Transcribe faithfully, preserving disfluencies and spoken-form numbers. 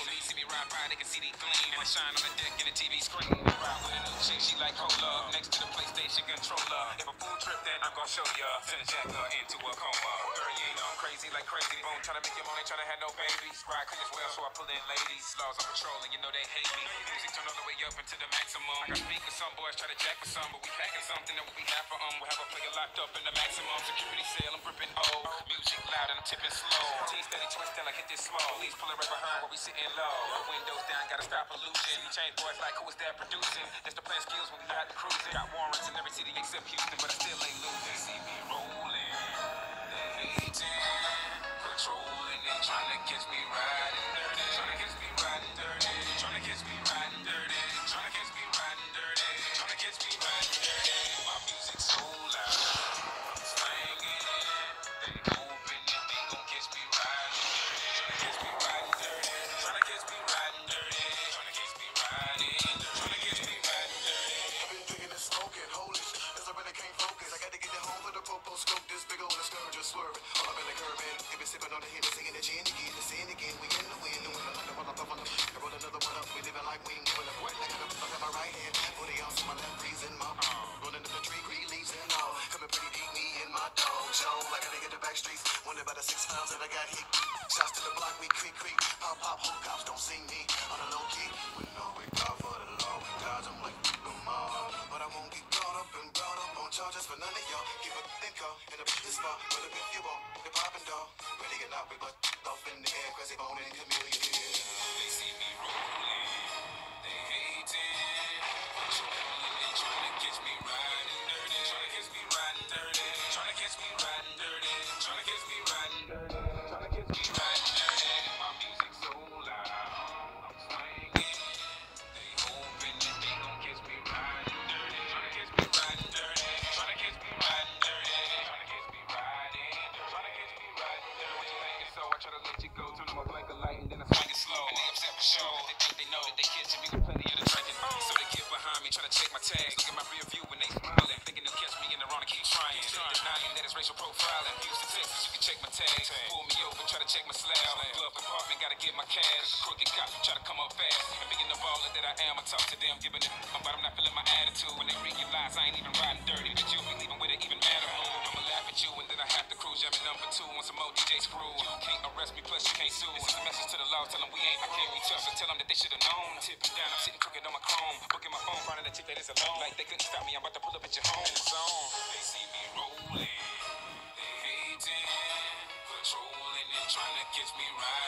They see me ride by, they can see the gleam. And I shine on the deck in the T V screen. I ride with a new chick, she like cola. Next to the PlayStation controller. If a fool trip, then I'm gon' show ya. Send a jacker into a coma. Girl, you ain't know I'm crazy like crazy bone. Tryna make your money, tryna have no babies. Ride clean as well, so I pull in ladies. Laws on patrol, and you know they hate me. Music turn all the way up into the maximum. I got speakers, some boys try to jack for some, but we packing something that we have for um. We have a player locked up in the maximum security cell. I'm gripping old. Music loud and I'm tipping slow. T steady twisting like hit this slow. Police pulling right behind where we sitting low. Windows down, gotta stop pollution. Change boys like who is that producing? Just to plan skills when we out cruising. Got warrants in every city except Houston, but I still ain't losing. See me rolling, they hating, patrolling and trying to catch me riding dirty. Trying to catch me riding dirty. Trying to catch me riding dirty. Trying to catch me riding dirty. Trying to catch me riding dirty. My music so loud, I'm slanging. They hoping that they gon' catch me riding dirty. Trying to catch me riding dirty. Trying to catch me riding dirty. Trying to catch me riding dirty. Trying to catch me riding dirty. I've been drinking and smoking, holy shit, cause I really can't focus. I got to get it home for the popo scope, this big old scourge just swerving. All up in the curb, man. They been sipping on the hit, singing the gin again, the sin again. We in the wind, doing the thunder, while I'm thumping. I roll another one up, we living like we ain't giving up. I got a fuck in my right hand, booty off to my left, freezing my rolling up the tree, green leaves and all. Coming pretty deep, me and my dog, show. Like I gotta get the back streets, wonder about the six pounds that I got hit. Shots to the block, we creep, creep. Pop, pop, whole cops don't see me. On a low key, we know we call for the law. We dodge them like them all. But I won't get caught up and brought up on charges for none of y'all. Give a think call in a this far. But if you want the poppin' dog, ready or not, we butt off in the air. Crazy bone and chameleon. They see me rolling, they hating, patrolling and trying to catch me riding dirty. Trying to catch me riding dirty. Trying to catch me riding dirty. Trying to catch me riding dirty. Trying to catch me riding dirty. My music so loud, I'm swinging. They hoping that they gon' catch me riding dirty. Trying to catch me riding dirty. Trying to catch me riding dirty. Trying to catch me riding dirty. Trying to catch me riding dirty. What you thinking? So I try to let you go, turn on my blinker light and then I swing it slow. And they upset for sure. They think they know that they catching me with plenty of the drinking. So they get behind me, try to check my tags. Look at my rear view when they smiling, thinking they'll catch me in the wrong and keep trying. Denying that it's racial profiling. Houston, Texas, you can check my tags. Pull me over, try to check my slab. Glove compartment, gotta get my cash. Cause the crooked cop try to come up fast. And being the baller that I am, I talk to them, giving it, but I'm not feeling my attitude. When they realize I ain't even riding dirty, but you'll be leaving with it even matter. I'ma laugh at you and then I have to cruise. Jamming number two on some old D J screw. You can't arrest me, plus you can't sue. This is a message to the law, tell them we ain't, I can't reach up. So tell them that they should've known. Tipping down, I'm sitting crooked on my chrome. Booking my phone, finding a chick that is alone. Like they couldn't stop me, I'm about to pull up at your home zone. They see me rolling, they hating, patrolling and trying to catch me riding.